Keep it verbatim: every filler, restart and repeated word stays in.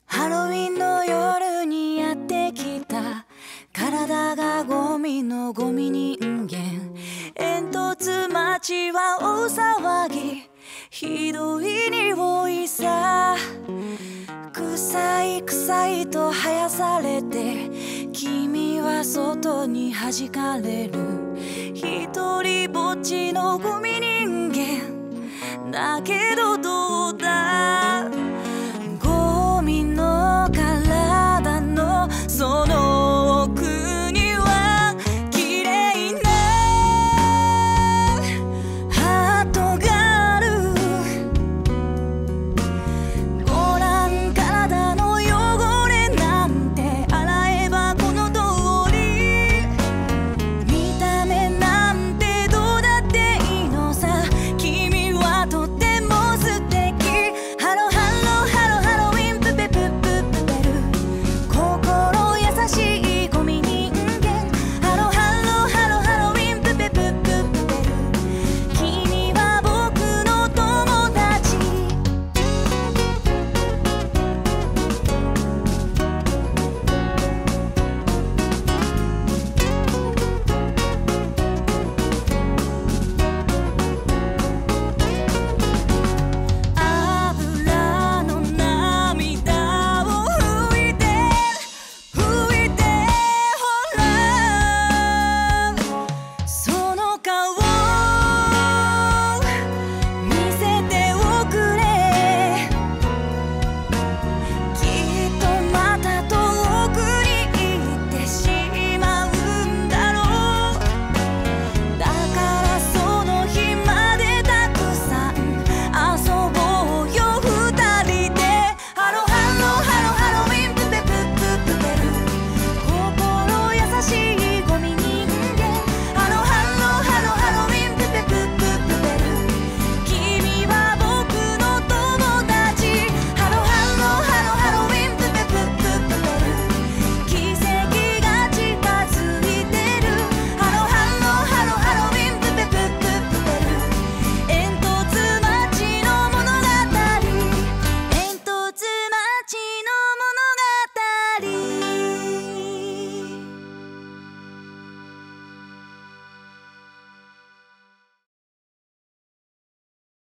ハロウィンの夜にやってきた体がゴミのゴミ人間。煙突町は大騒ぎ、ひどい匂いさ。臭い臭いと生やされて、君は外に弾かれる。一人ぼっちのゴミ人間だけど、どう